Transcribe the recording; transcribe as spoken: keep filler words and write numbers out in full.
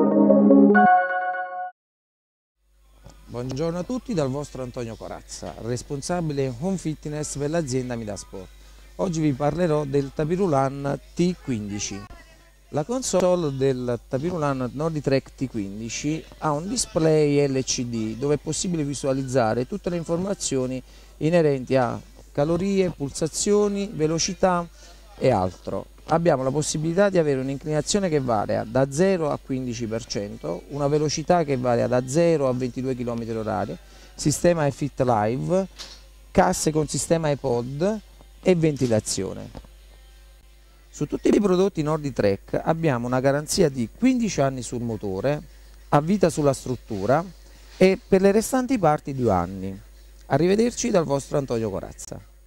Buongiorno a tutti dal vostro Antonio Corazza, responsabile Home Fitness per l'azienda Midasport. Oggi vi parlerò del Tapirulan T quindici. La console del Tapirulan Norditrek T quindici ha un display L C D dove è possibile visualizzare tutte le informazioni inerenti a calorie, pulsazioni, velocità e altro. Abbiamo la possibilità di avere un'inclinazione che varia da zero a quindici per cento, una velocità che varia da zero a ventidue chilometri orari, sistema Fit Live, casse con sistema iPod e ventilazione. Su tutti i prodotti Norditrek abbiamo una garanzia di quindici anni sul motore, a vita sulla struttura e per le restanti parti due anni. Arrivederci dal vostro Antonio Corazza.